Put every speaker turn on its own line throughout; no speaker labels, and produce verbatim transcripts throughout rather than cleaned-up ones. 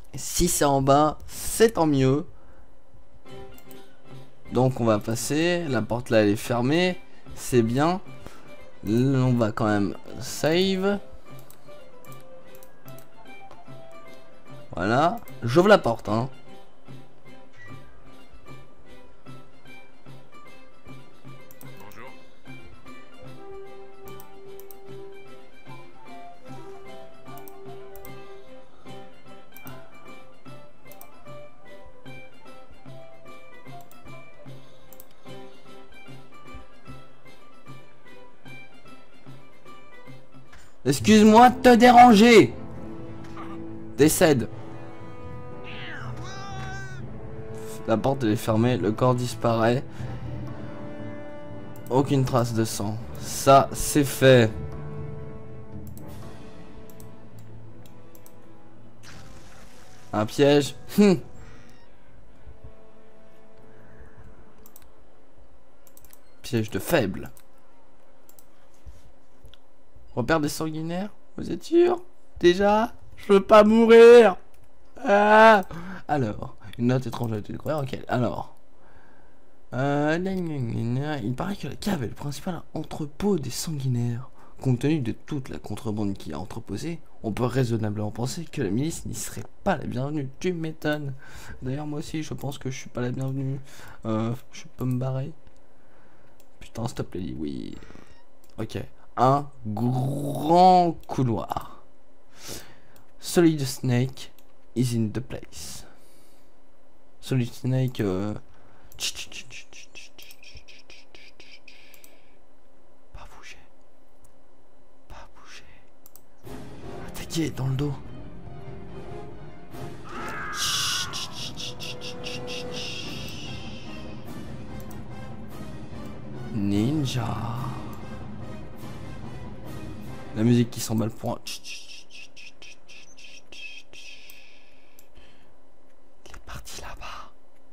Si c'est en bas, c'est tant mieux. Donc on va passer. La porte là elle est fermée. C'est bien. Là, on va quand même save. Voilà. J'ouvre la porte, hein.
Bonjour.
Excuse-moi de te déranger. Décède. La porte elle est fermée, le corps disparaît. Aucune trace de sang. Ça, c'est fait. Un piège. Hum. Piège de faible. Repère des sanguinaires. Vous êtes sûr? Déjà? Je veux pas mourir. Ah. Alors, une note étrange a été découverte. Ok, alors. Euh, il paraît que la cave est le principal entrepôt des sanguinaires. Compte tenu de toute la contrebande qui a entreposée, on peut raisonnablement penser que la milice n'y serait pas la bienvenue. Tu m'étonnes. D'ailleurs, moi aussi, je pense que je suis pas la bienvenue. Euh, je peux me barrer. Putain, s'il te plaît, oui. Ok. Un grand couloir. Solid Snake is in the place. Solid Snake. Euh... Pas bouger. Pas bouger. Attaquer dans le dos. Ninja. La musique qui s'emballe pour un... Il est parti là-bas.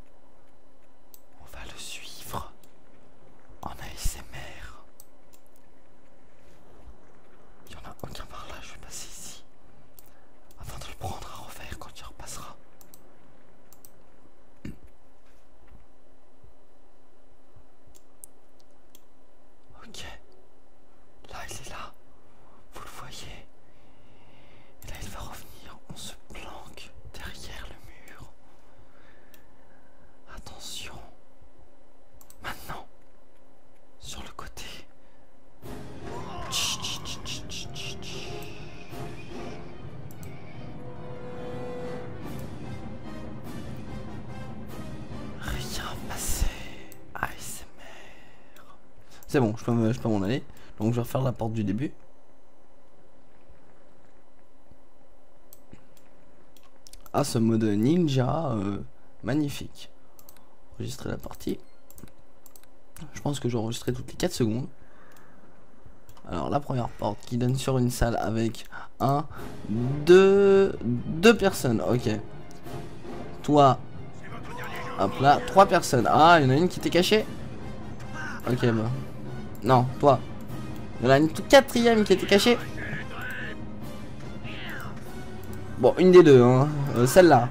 On va le suivre en A S M R. Il y en a aucun par là, je vais passer ici. Afin de le prendre à revers quand il repassera. Ok. Là, il est là. Vous le voyez. Et là, il va revenir. On se planque derrière le mur. Attention. Maintenant. Sur le côté. Rien passé. A S M R. C'est bon, je peux, je peux m'en aller. Donc je vais refaire la porte du début. Ah, ce mode ninja, euh, magnifique. Enregistrer la partie. Je pense que je vais enregistrer toutes les quatre secondes. Alors la première porte qui donne sur une salle avec un, deux, deux personnes. Ok. Toi. Hop là, trois personnes. Ah, il y en a une qui était cachée. Ok, bah. Non, toi. Il y en a une quatrième qui était cachée. Bon, une des deux, hein. Euh, celle-là.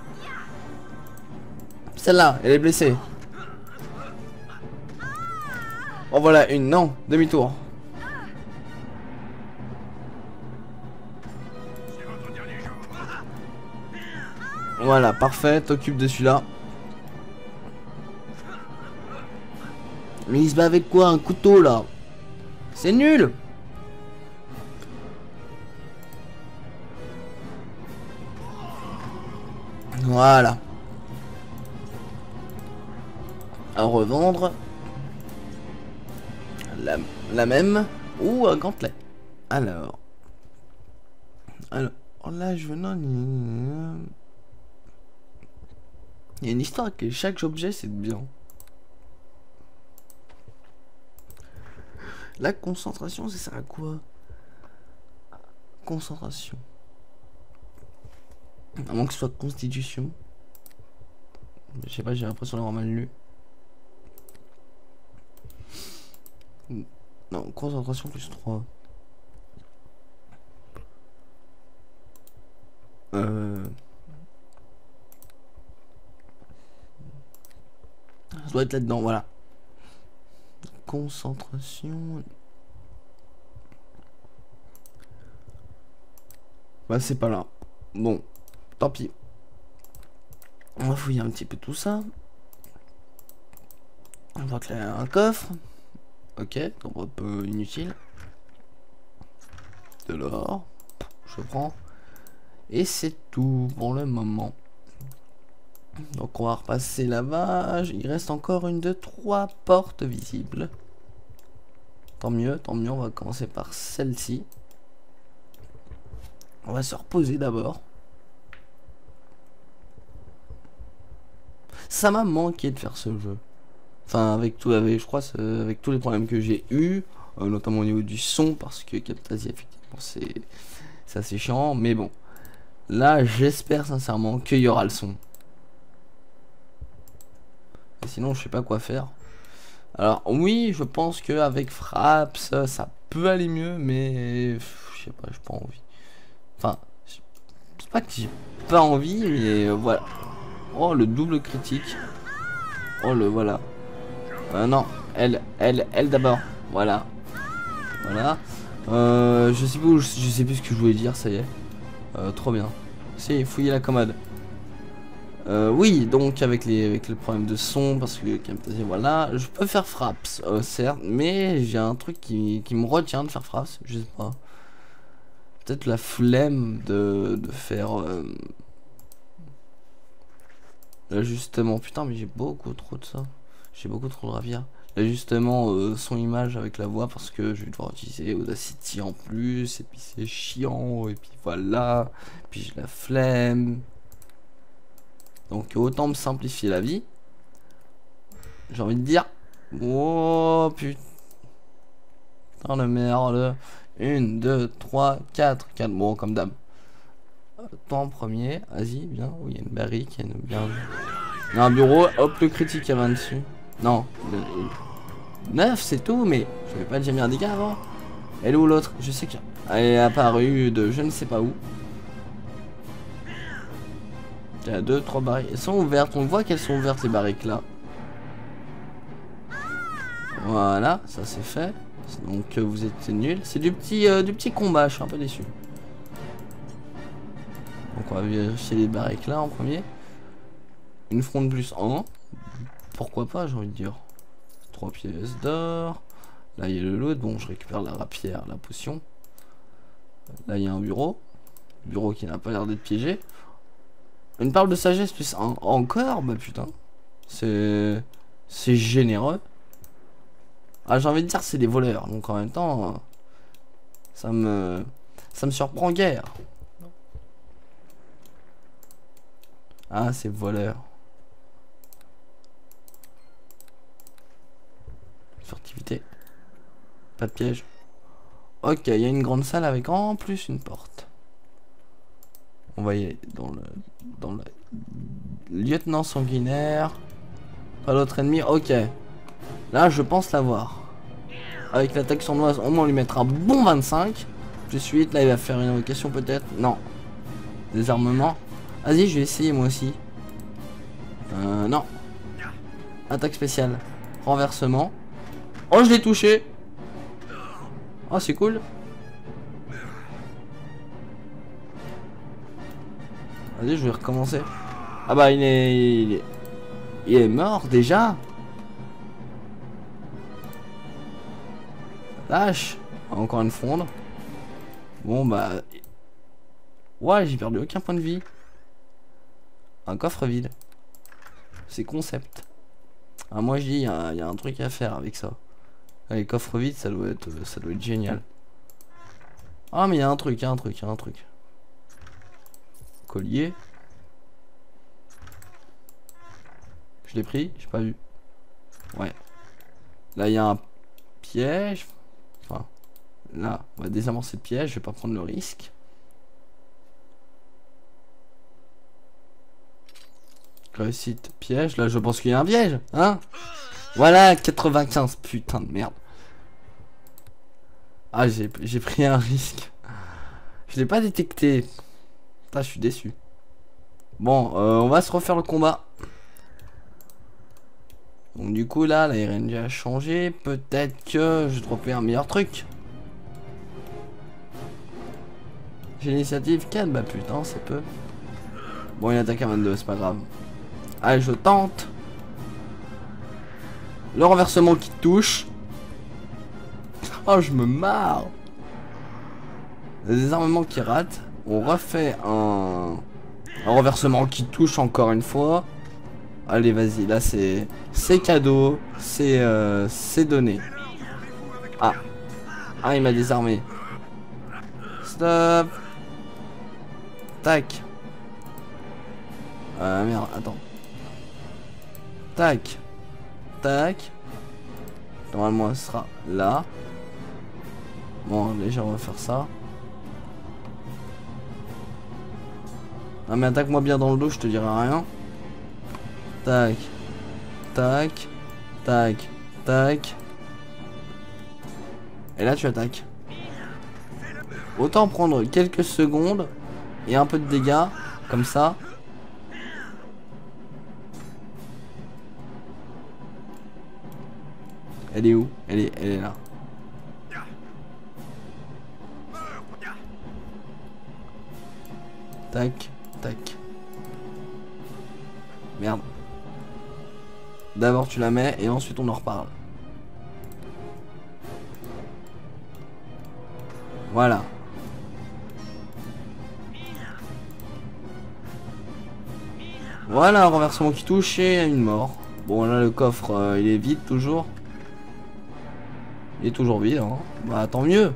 Celle-là, elle est blessée. Oh, voilà, une. Non, demi-tour. Voilà, parfait. T'occupes de celui-là. Mais il se bat avec quoi? Un couteau, là? C'est nul. Voilà. À revendre. La, la même. Ou un gantelet. Alors. Alors. Là, je veux... Non. Il y a une histoire que chaque objet, c'est bien. La concentration, ça sert à quoi? Concentration. À moins que ce soit constitution. Je sais pas, j'ai l'impression d'avoir mal lu. Non, concentration plus trois. Euh... Ça doit être là-dedans, voilà. Concentration. Bah c'est pas là. Bon, tant pis. On va fouiller un petit peu tout ça. On voit qu'il y a un coffre. Ok, donc un peu inutile. De l'or. Je prends. Et c'est tout pour le moment. Donc on va repasser lavage. Il reste encore une, deux, trois portes visibles. Tant mieux, tant mieux. On va commencer par celle-ci. On va se reposer d'abord. Ça m'a manqué de faire ce jeu. Enfin, avec tout, avec, je crois, avec tous les problèmes que j'ai eu, euh, notamment au niveau du son, parce que Camtasia, effectivement, c'est assez chiant. Mais bon, là, j'espère sincèrement qu'il y aura le son. Et sinon, je sais pas quoi faire. Alors, oui, je pense qu'avec Fraps, ça, ça peut aller mieux, mais je sais pas, j'ai pas envie. Enfin, c'est pas que j'ai pas envie, mais euh, voilà. Oh, le double critique. Oh, le voilà. Euh, non, elle, elle, elle d'abord. Voilà. Voilà. Euh, je sais plus, je sais plus ce que je voulais dire, ça y est. Euh, trop bien. Si, fouiller la commode. Euh, oui, donc avec les, avec les problèmes de son, parce que Camtasia, voilà, je peux faire Fraps, euh, certes, mais j'ai un truc qui, qui me retient de faire Fraps, je sais pas. Peut-être la flemme de, de faire euh, l'ajustement. Putain, mais j'ai beaucoup trop de ça. J'ai beaucoup trop de ravir. L'ajustement euh, son image avec la voix, parce que je vais devoir utiliser Audacity en plus, et puis c'est chiant, et puis voilà. Puis j'ai la flemme. Donc autant me simplifier la vie. J'ai envie de dire. Oh putain de merde. Une, deux, trois, quatre, quatre. Bon, comme d'hab. Toi en premier. Vas-y, bien. Oui, il y a une barrique. Il y a une... bien. Il y a un bureau. Hop, le critique à vingt dessus. Non. Le... neuf, c'est tout. Mais je vais pas déjà mis un dégât avant. Elle est où l'autre? Je sais qu'elle est apparue de je ne sais pas où. Il y a deux, trois barriques. Elles sont ouvertes. On voit qu'elles sont ouvertes, les barriques là. Voilà, ça c'est fait. Donc euh, vous êtes nuls. C'est du petit euh, du petit combat, je suis un peu déçu. Donc on va vérifier les barriques là en premier. Une fronde plus un. Pourquoi pas, j'ai envie de dire. Trois pièces d'or. Là il y a le lot. Bon, je récupère la rapière, la potion. Là il y a un bureau. Bureau qui n'a pas l'air d'être piégé. Une parole de sagesse plus un. Encore? Bah putain. C'est... C'est généreux. Ah, j'ai envie de dire c'est des voleurs. Donc en même temps... Ça me... Ça me surprend guère. Ah, c'est voleur. Furtivité. Pas de piège. Ok, il y a une grande salle avec en plus une porte. On va y aller dans le... Dans le... Lieutenant sanguinaire. Pas l'autre ennemi. Ok. Là, je pense l'avoir. Avec l'attaque sournoise, au moins on lui mettra un bon vingt-cinq. De suite, là, il va faire une invocation peut-être. Non. Désarmement. Vas-y, je vais essayer moi aussi. Euh, non. Attaque spéciale. Renversement. Oh, je l'ai touché. Oh, c'est cool. Vas-y, je vais recommencer. Ah bah, il est... Il est, il est mort déjà. Lâche. Encore une fronde. Bon bah... Ouais, j'ai perdu aucun point de vie. Un coffre vide. C'est concept. Ah, moi je dis, il y, y a un truc à faire avec ça. Les coffres vides, ça doit être, ça doit être génial. Ah, mais il y a un truc, il y a un truc, il y a un truc. Collier. Je l'ai pris, j'ai pas vu. Ouais. Là, il y a un piège. Enfin, là, on va désamorcer le piège, je vais pas prendre le risque. Réussite, piège. Là, je pense qu'il y a un piège, hein. Voilà, quatre-vingt-quinze, putain de merde. Ah, j'ai pris un risque. Je l'ai pas détecté. Putain, je suis déçu. Bon, euh, on va se refaire le combat. Donc du coup là, la R N G a changé. Peut-être que je dropais un meilleur truc. J'ai l'initiative quatre, bah putain, c'est peu. Bon, il attaque à vingt-deux, c'est pas grave. Allez, je tente. Le renversement qui touche. Oh, je me marre. Le désarmement qui rate. On refait un, un renversement qui touche encore une fois. Allez, vas-y, là c'est c'est cadeau, c'est euh, c'est donné. Ah, ah, il m'a désarmé. Stop. Tac. Euh, merde, attends. Tac. Tac. Normalement, elle sera là. Bon, déjà, on va faire ça. Ah, mais attaque-moi bien dans le dos, je te dirai rien. Tac. Tac. Tac. Tac. Et là, tu attaques. Autant prendre quelques secondes et un peu de dégâts, comme ça. Elle est où? Elle est, elle est là. Tac, tac. Merde. D'abord tu la mets et ensuite on en reparle. Voilà. Voilà un renversement qui touche et une mort. Bon là le coffre euh, il est vide toujours. Il est toujours vide hein. Bah tant mieux.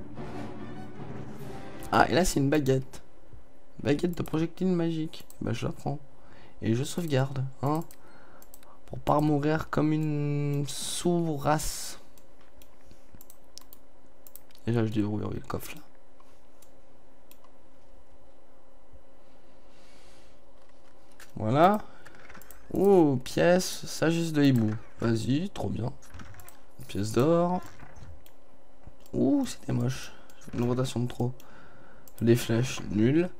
Ah et là c'est une baguette. Baguette de projectile magique. Bah je la prends. Et je sauvegarde hein. Pour pas mourir comme une sous-race. Déjà je déverrouille le coffre là. Voilà. Oh, pièce, sagesse de hibou. Vas-y, trop bien. Pièce d'or. Ouh, c'était moche. Une rotation de trop. Des flèches, nul.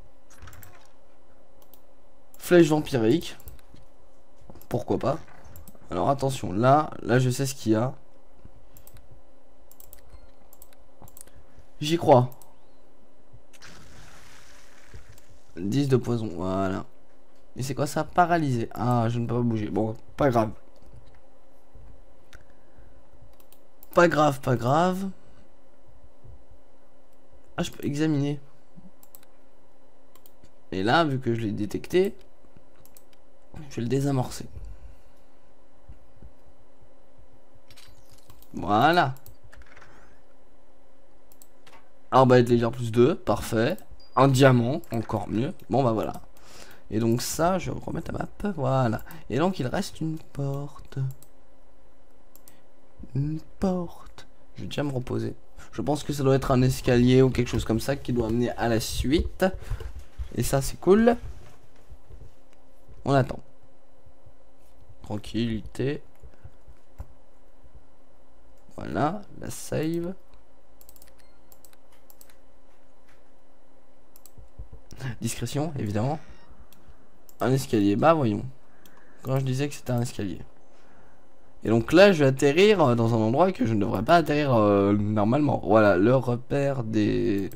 Flèche vampirique. Pourquoi pas. Alors attention, là, là je sais ce qu'il y a. J'y crois. dix de poison, voilà. Et c'est quoi ça? Paralysé. Ah, je ne peux pas bouger. Bon, pas grave. Pas grave, pas grave. Ah, je peux examiner. Et là, vu que je l'ai détecté, je vais le désamorcer. Voilà. Arbalète légère plus deux, parfait. Un diamant, encore mieux. Bon bah voilà. Et donc ça, je vais remettre la map, voilà. Et donc il reste une porte. Une porte. Je vais déjà me reposer. Je pense que ça doit être un escalier ou quelque chose comme ça qui doit amener à la suite. Et ça c'est cool. On attend. Tranquillité. Voilà, la save. Discrétion, évidemment. Un escalier, bah voyons. Quand je disais que c'était un escalier. Et donc là, je vais atterrir dans un endroit que je ne devrais pas atterrir euh, normalement. Voilà, le repère des...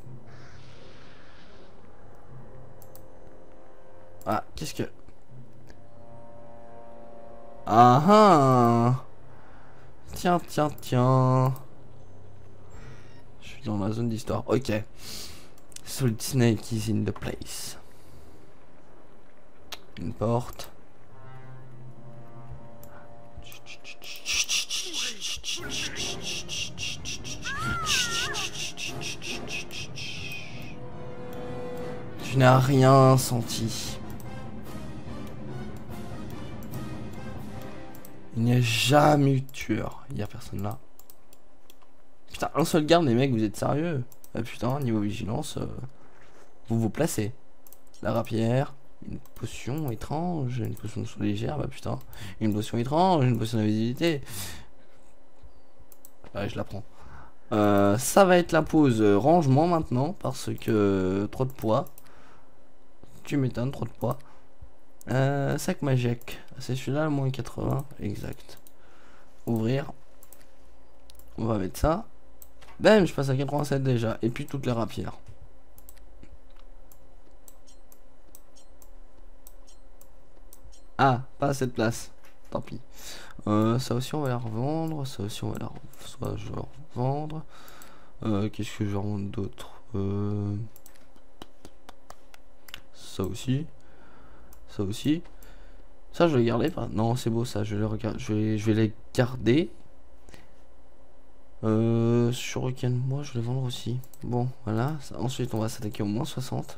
Ah, qu'est-ce que... Ah ah. Tiens, tiens, tiens. Je suis dans la zone d'histoire, ok. Solid Snake is in the place. Une porte. Tu n'as rien senti. Il n'y a jamais eu de tueur. Il n'y a personne là. Putain, un seul garde, les mecs, vous êtes sérieux? Ah putain, niveau vigilance, euh, vous vous placez. La rapière, une potion étrange, une potion de saut légère, bah putain. Une potion étrange, une potion d'invisibilité. Ouais, je la prends. Euh, ça va être la pause rangement maintenant, parce que trop de poids. Tu m'étonnes, trop de poids. Euh, sac magique. C'est celui-là, le moins quatre-vingts. Exact. Ouvrir. On va mettre ça. Bam, je passe à quatre-vingt-sept déjà. Et puis toutes les rapières. Ah, pas assez de place. Tant pis. Euh, ça aussi, on va la revendre. Ça aussi, on va la re... Soit je vais revendre. Euh, Qu'est-ce que je vais revendre d'autre euh... Ça aussi. Ça aussi. Ça, je vais garder. Pas... Non, c'est beau ça. Je vais les regarder. Je vais, je vais les garder. Euh, Shuriken, moi, je vais les vendre aussi. Bon, voilà. Ça, ensuite, on va s'attaquer au moins soixante.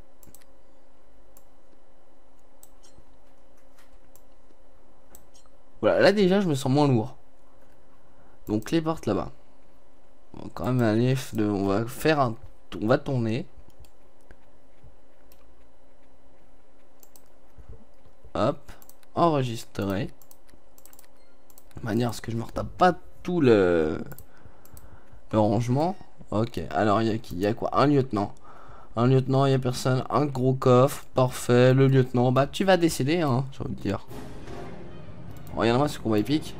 Voilà, là déjà, je me sens moins lourd. Donc, les portes là-bas. On va quand même aller. De, on va faire un. On va tourner. Hop. Enregistrer. De manière à ce que je me retape pas tout le. Le rangement. Ok. Alors, il y a qui? Il y a quoi? Un lieutenant. Un lieutenant, il y a personne. Un gros coffre. Parfait. Le lieutenant. Bah, tu vas décider, hein. J'ai envie de dire. Regarde-moi ce combat épique.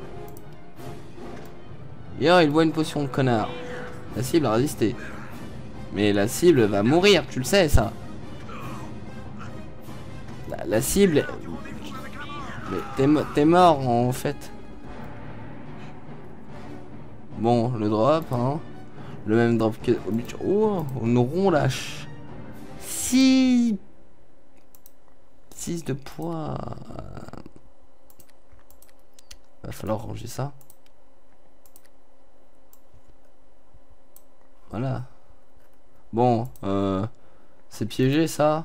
Yo, il voit une potion, connard. La cible a résisté. Mais la cible va mourir, tu le sais, ça. La, la cible... Mais t'es t'es mort, en fait. Bon, le drop, hein. Le même drop que... Oh, on rond lâche. six... six de poids... Va falloir ranger ça. Voilà. Bon, euh, c'est piégé ça.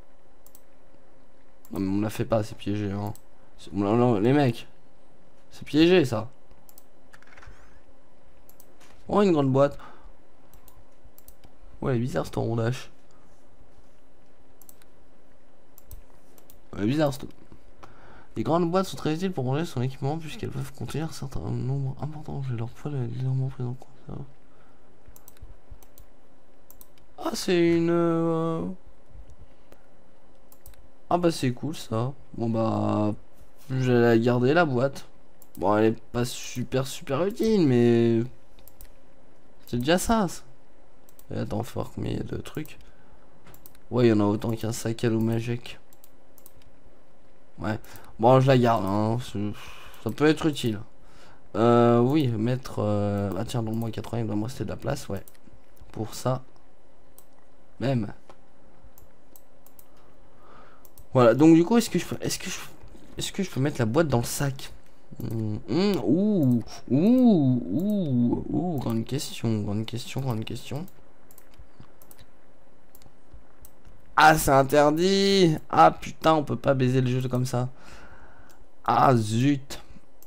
Non mais on la fait pas, c'est piégé. Hein. Non, non, les mecs, c'est piégé ça. Oh, une grande boîte. Ouais, bizarre ce rondage. Ouais, bizarre ce. Les grandes boîtes sont très utiles pour ranger son équipement puisqu'elles peuvent contenir un certain nombre important. Je leur poids légèrement pris en compte. Ah, c'est une... Euh... Ah bah c'est cool ça. Bon bah... Je vais la garder la boîte. Bon, elle est pas super super utile, mais... C'est déjà ça. ça. Et attends, faut voir combien il y a de trucs. Ouais, il y en a autant qu'un sac à dos magique. Ouais. Bon, je la garde, hein. Ça peut être utile. Euh, oui, mettre... Euh... Ah tiens, dans le moins quatre-vingts, il doit me rester de la place, ouais. Pour ça. Même. Voilà, donc du coup, est-ce que je peux... Est-ce que je... Est-ce que je peux mettre la boîte dans le sac? Mmh, mmh, ouh, ouh, ouh, ouh, grande question, grande question, grande question. Ah, c'est interdit. Ah, putain, on peut pas baiser le jeu comme ça. Ah, zut.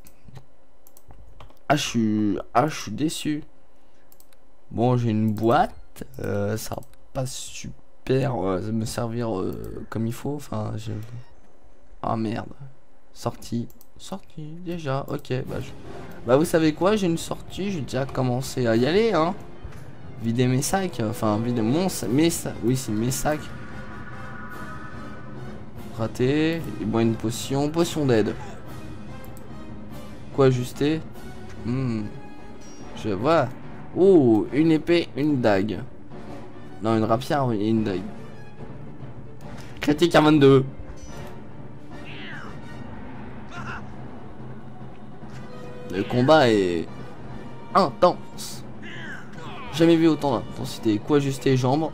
Ah, je suis... Ah, je suis déçu. Bon, j'ai une boîte. Euh, ça va pas super euh, me servir euh, comme il faut. Enfin, j'ai... Ah, merde. Sortie. Sortie, déjà. Ok, bah, je... bah vous savez quoi, j'ai une sortie. J'ai déjà commencé à y aller, hein. Vider mes sacs. Enfin, vider mon sac. Mes sacs. Oui, c'est mes sacs. Raté. Il boit une potion. Potion d'aide. Quoi ajuster? Hmm. Je vois. Oh, une épée, une dague. Non, une rapière et une dague. Critique à vingt-deux. Le combat est intense. Jamais vu autant d'intensité. Quoi ajuster jambes.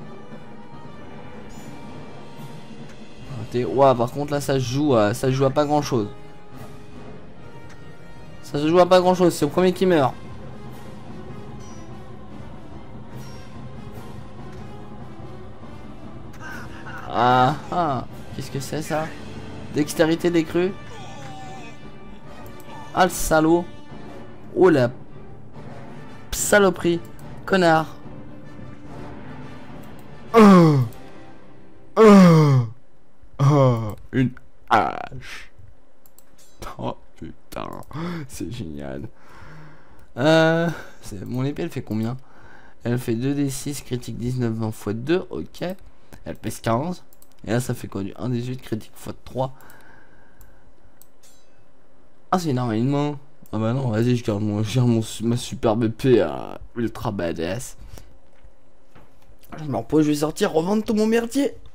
Ouah, par contre là ça se joue à, ça se joue à pas grand chose. Ça se joue à pas grand chose. C'est le premier qui meurt. Ah ah. Qu'est-ce que c'est ça? Dextérité des crues. Ah le salaud. Oh la saloperie. Connard. Oh. Oh. Oh. Une hache. Oh putain. C'est génial. Euh, mon épée elle fait combien? Elle fait deux D six, critique dix-neuf, vingt fois deux. Ok. Elle pèse quinze. Et là ça fait quoi? Du un dix-huit, critique fois trois. Ah, c'est énorme, une main. Ah bah non, vas-y, je garde, mon, je garde mon, ma superbe épée à ultra badass. Je me repose, je vais sortir, revendre tout mon merdier.